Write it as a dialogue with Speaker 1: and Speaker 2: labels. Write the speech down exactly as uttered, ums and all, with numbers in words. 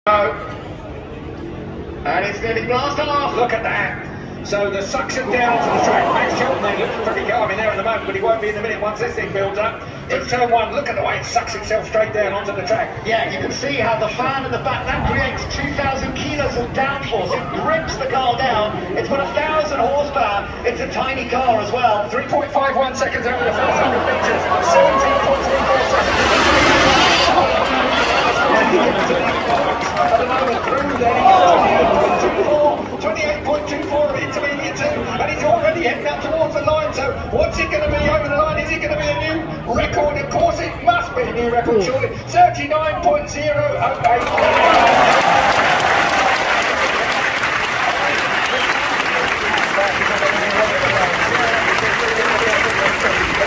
Speaker 1: And it's nearly blast off.
Speaker 2: Look at that. So the suction down to the track. Max Chilton, they look pretty calm in there at the moment, but he won't be in the minute once this thing builds up. In turn one, look at the way it sucks itself straight down onto the track.
Speaker 1: Yeah, you can see how the fan in the back, that creates two thousand kilos of downforce. It grips the car down. It's got a thousand horsepower. It's a tiny car as well.
Speaker 2: three point five one seconds over the first one hundred metres. seventeen point three four seconds. At the moment, through there, twenty-eight point two four intermediate two, and he's already heading up towards the line. So what's it going to be over the line? Is it going to be a new record? Of course it must be a new record, surely. thirty-nine point zero oh eight.